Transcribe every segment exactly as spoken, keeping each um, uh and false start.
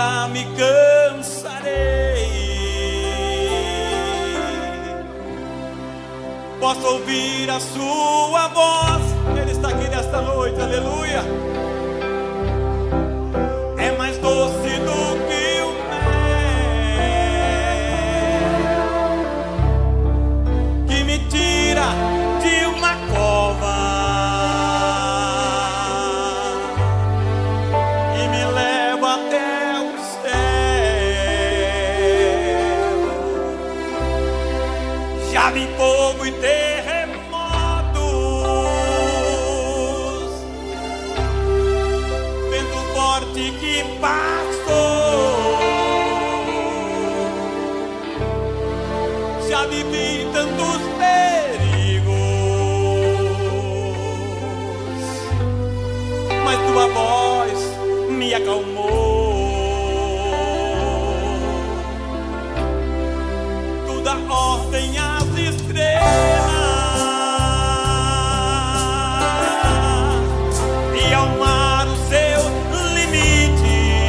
nunca me cansarei. Posso ouvir a sua voz. Ele está aqui nesta noite, aleluia. É mais doce do que o mel, que me tira de uma cova e me leva até o céu. Já vi fogo e terremotos, vento forte que passou. Já vivi tantos perigos, mas tua voz me acalmou. Tu dá ordem às estrelas e ao mar o seu limite.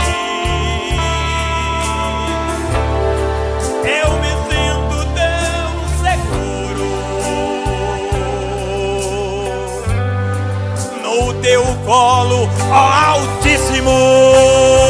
Eu me sinto tão seguro no teu colo, ó Altíssimo.